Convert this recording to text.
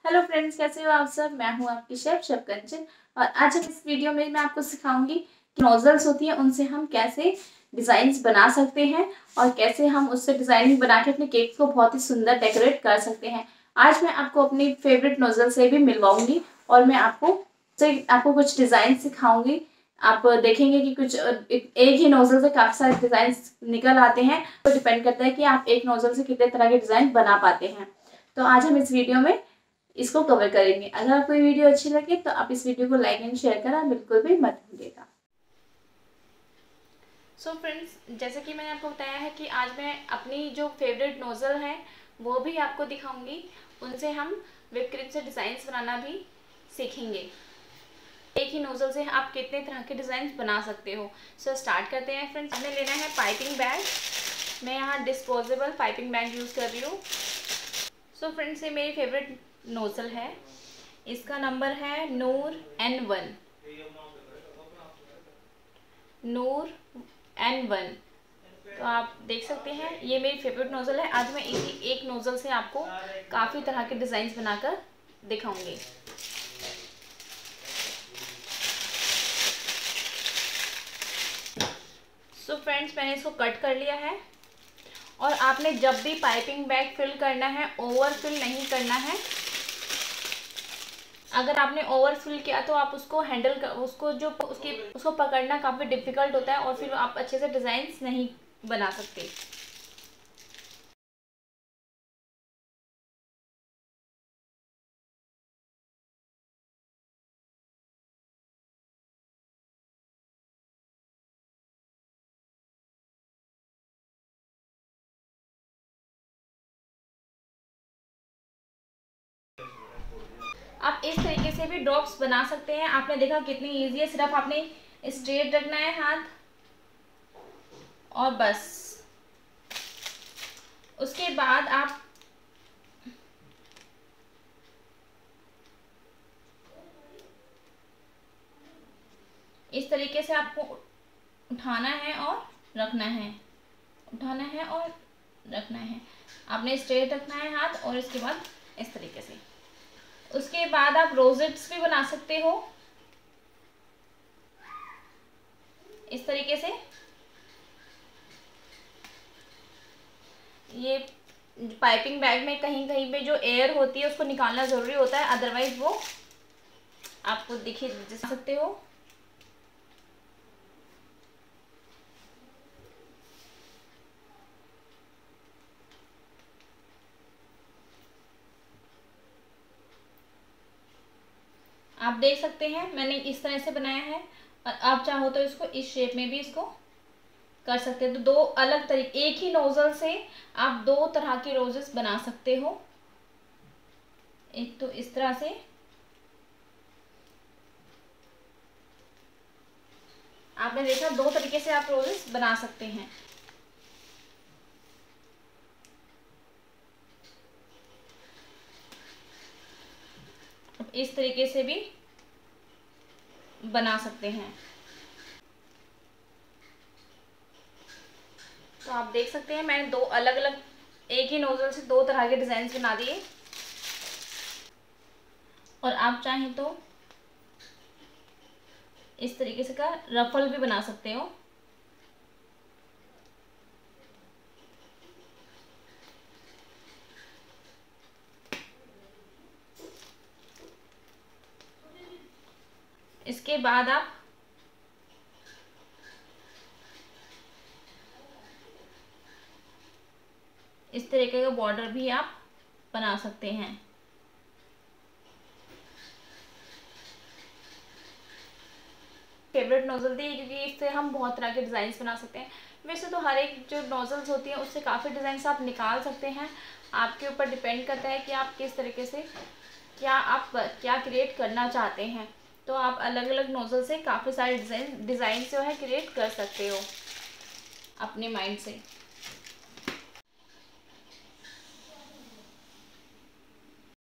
Hello friends, कैसे हो आप सब। मैं हूं आपकी शेफ कंचन। और आज हम इस वीडियो में मैं आपको सिखाऊंगी कि नोजल्स होती हैं उनसे हम कैसे डिज़ाइंस बना सकते हैं और कैसे हम उससे डिज़ाइनिंग बना के अपने केक को बहुत ही सुंदर डेकोरेट कर सकते हैं। आज मैं आपको अपनी फेवरेट नोजल से भी मिलवाऊंगी और मैं आपको कुछ डिज़ाइन सिखाऊंगी। आप देखेंगे कि कुछ एक ही नोजल से काफ़ी सारे डिज़ाइन निकल आते हैं। तो डिपेंड करता है कि आप एक नोजल से कितने तरह के डिज़ाइन बना पाते हैं। तो आज हम इस वीडियो में इसको कवर करेंगे। अगर आपको ये वीडियो अच्छी लगे तो आप इस वीडियो को लाइक एंड शेयर करना बिल्कुल भी मत भूलिएगा। सो फ्रेंड्स, जैसे कि मैंने आपको बताया है कि आज मैं अपनी जो फेवरेट नोज़ल है वो भी आपको दिखाऊंगी। उनसे हम व्हिप क्रीम से डिज़ाइंस बनाना भी सीखेंगे। एक ही नोज़ल से आप कितने तरह के डिज़ाइन बना सकते हो। सो स्टार्ट करते हैं फ्रेंड्स। हमें लेना है पाइपिंग बैग। मैं यहाँ डिस्पोजेबल पाइपिंग बैग यूज़ कर रही हूँ। सो फ्रेंड्स, ये मेरी फेवरेट नोज़ल है। इसका नंबर है नूर N1। नूर N1। तो आप देख सकते हैं ये मेरी फेवरेट नोज़ल है। आज मैं इसी एक नोज़ल से आपको काफ़ी तरह के डिज़ाइंस बनाकर दिखाऊंगी। सो फ्रेंड्स, मैंने इसको कट कर लिया है। और आपने जब भी पाइपिंग बैग फिल करना है, ओवर फिल नहीं करना है। अगर आपने ओवर फिल किया तो आप उसको उसको पकड़ना काफ़ी डिफ़िकल्ट होता है और फिर आप अच्छे से डिज़ाइंस नहीं बना सकते। आप इस तरीके से भी ड्रॉप्स बना सकते हैं। आपने देखा कितनी ईजी है। सिर्फ आपने स्ट्रेट रखना है हाथ और बस। उसके बाद आप इस तरीके से आपको उठाना है और रखना है, उठाना है और रखना है। आपने स्ट्रेट रखना है हाथ और इसके बाद इस तरीके से। उसके बाद आप रोजेट्स भी बना सकते हो इस तरीके से। ये पाइपिंग बैग में कहीं कहीं पे जो एयर होती है उसको निकालना ज़रूरी होता है, अदरवाइज वो आपको दिखे जा सकते हो। आप देख सकते हैं मैंने इस तरह से बनाया है। और आप चाहो तो इसको इस शेप में भी इसको कर सकते हैं। तो दो अलग तरीके, एक ही नोजल से आप दो तरह के रोजेस बना सकते हो। एक तो इस तरह से, आपने देखा दो तरीके से आप रोजेस बना सकते हैं। अब इस तरीके से भी बना सकते हैं। तो आप देख सकते हैं मैंने दो अलग अलग, एक ही नोजल से दो तरह के डिजाइन बना दिए। और आप चाहें तो इस तरीके से का रफल भी बना सकते हो। इसके बाद आप इस तरीके का बॉर्डर भी आप बना सकते हैं। फेवरेट नोजल थी क्योंकि इससे हम बहुत तरह के डिज़ाइंस बना सकते हैं। वैसे तो हर एक जो नोजल्स होती हैं उससे काफ़ी डिज़ाइंस आप निकाल सकते हैं। आपके ऊपर डिपेंड करता है कि आप किस तरीके से क्या क्रिएट करना चाहते हैं। तो आप अलग अलग नोजल से काफ़ी सारे डिज़ाइन जो है क्रिएट कर सकते हो अपने माइंड से।